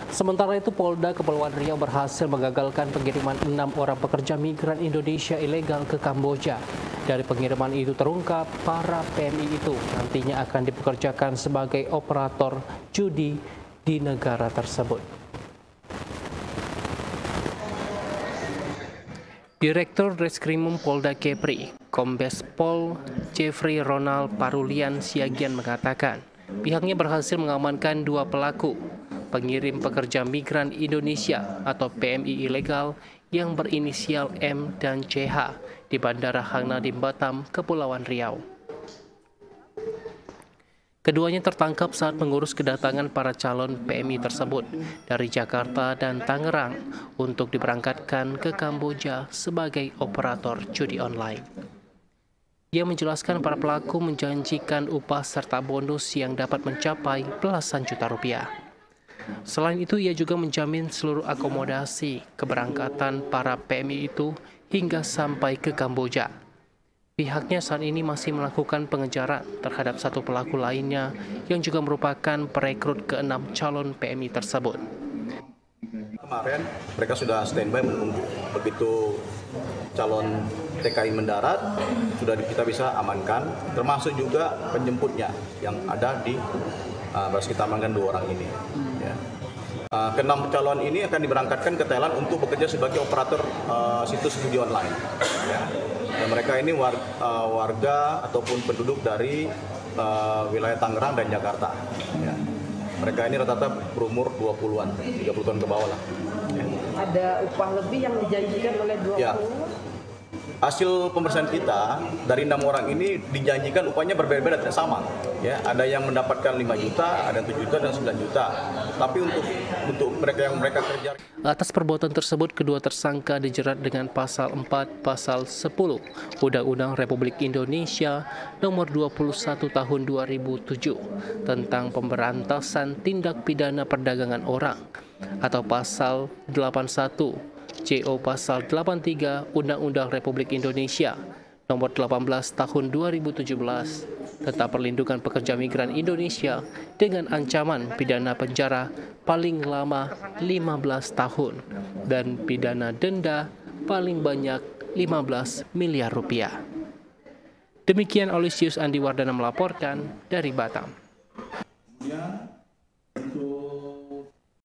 Sementara itu, Polda Kepulauan Riau berhasil menggagalkan pengiriman 6 orang pekerja migran Indonesia ilegal ke Kamboja. Dari pengiriman itu terungkap, para PMI itu nantinya akan dipekerjakan sebagai operator judi di negara tersebut. Direktur Reskrimum Polda Kepri, Kombes Pol Jeffrey Ronald Parulian Siagian mengatakan, pihaknya berhasil mengamankan 2 pelaku pengirim pekerja migran Indonesia atau PMI ilegal yang berinisial M dan CH di Bandara Hang Nadiem Batam, Kepulauan Riau. Keduanya tertangkap saat mengurus kedatangan para calon PMI tersebut dari Jakarta dan Tangerang untuk diberangkatkan ke Kamboja sebagai operator judi online. Ia menjelaskan para pelaku menjanjikan upah serta bonus yang dapat mencapai belasan juta rupiah. Selain itu, ia juga menjamin seluruh akomodasi keberangkatan para PMI itu hingga sampai ke Kamboja. Pihaknya saat ini masih melakukan pengejaran terhadap 1 pelaku lainnya yang juga merupakan perekrut ke-6 calon PMI tersebut. Kemarin mereka sudah standby menunggu. Begitu calon TKI mendarat, sudah kita bisa amankan, termasuk juga penjemputnya yang ada di berhasil kita amankan 2 orang ini. Ya. Ke-6 calon ini akan diberangkatkan ke Thailand untuk bekerja sebagai operator situs judi online. Ya. Dan mereka ini warga ataupun penduduk dari wilayah Tangerang dan Jakarta. Ya. Mereka ini rata-rata berumur 20-an, 30 tahun ke bawah lah. Ya. Ada upah lebih yang dijanjikan oleh 20? Ya. Hasil pemeriksaan kita dari 6 orang ini dijanjikan upahnya berbeda-beda, tidak sama. Ya, ada yang mendapatkan 5 juta, ada 7 juta dan 9 juta. Tapi untuk mereka yang mereka kerja. Atas perbuatan tersebut, kedua tersangka dijerat dengan pasal 4 pasal 10 Undang-Undang Republik Indonesia Nomor 21 Tahun 2007 tentang pemberantasan tindak pidana perdagangan orang atau pasal 81 CO pasal 83 Undang-Undang Republik Indonesia Nomor 18 Tahun 2017 tentang perlindungan pekerja migran Indonesia dengan ancaman pidana penjara paling lama 15 tahun dan pidana denda paling banyak 15 miliar rupiah. Demikian Olisius Andi Wardana melaporkan dari Batam.